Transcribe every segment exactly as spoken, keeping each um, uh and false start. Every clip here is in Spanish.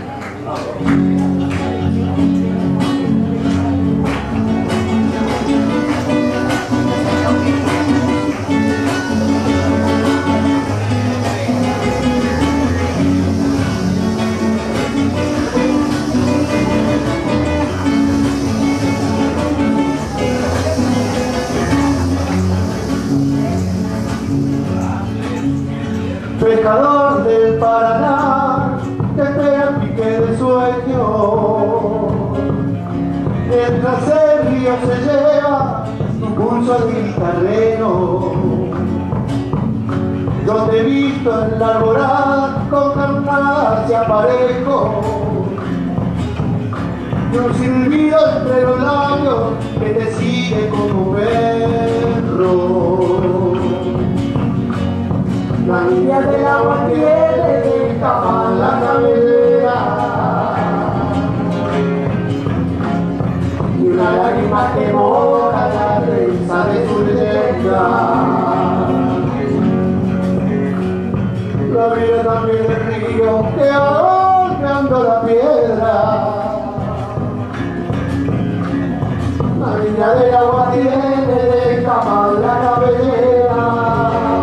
Pescador del Paraná, que espera el pique de sueño, mientras el río se lleva tu pulso de guitarrero. Yo te he visto en la alborada con carnadas y aparejo, y un silbido entre los labios que te sigue como un perro. La niña del agua tiene de cama la cabellera, y una lágrima que moja la trenza de su leyenda. La vida también del río que va golpeando la piedra. La niña del agua tiene de cama la cabellera.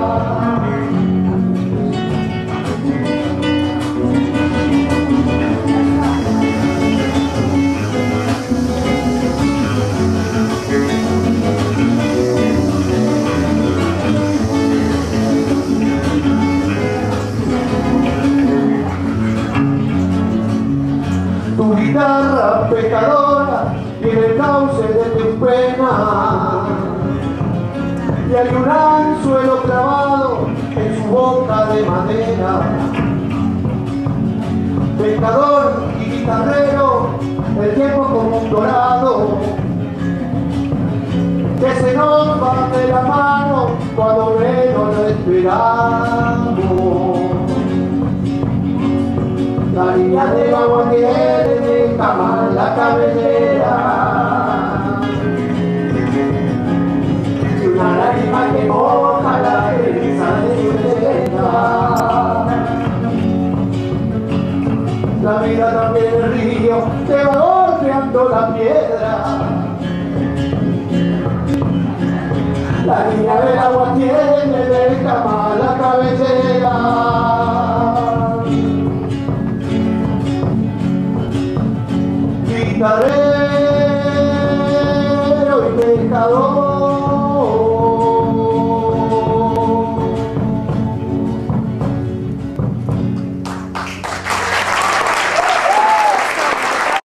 Tu guitarra pecadora tiene el cauce de tu pena, y hay un anzuelo clavado en su boca de madera. Pescador y guitarrero, el tiempo como un dorado, que se nos va de la mano cuando menos lo esperamos. La niña del agua tiene de cama la cabellera, y una lágrima que moja la trenza de su leyenda. La vida también el río te va golpeando la piedra. La niña del agua tiene de cama la cabellera. Guitarrero